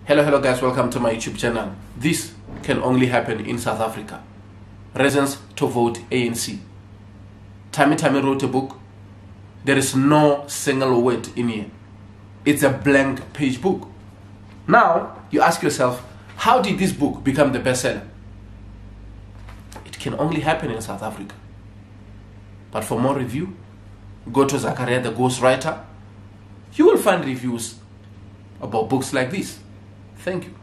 Hello guys, welcome to my YouTube channel. This can only happen in South Africa. Reasons to vote ANC. Tammy wrote a book. There is no single word in here. It's a blank page book. Now, you ask yourself, how did this book become the bestseller? It can only happen in South Africa. But for more review, go to Zakaria the Ghostwriter. You will find reviews about books like this. Thank you.